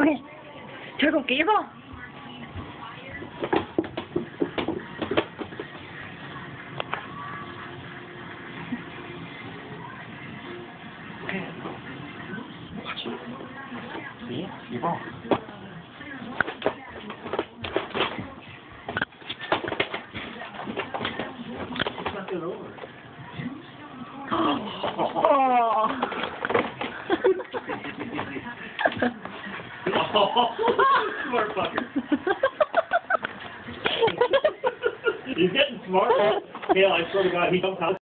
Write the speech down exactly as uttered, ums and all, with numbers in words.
조용히. 즐겁게 읽어. See? 읽어. Flip it over. Oh. Smart fucker. He's getting smart. Hell, I swear to God, he comes out.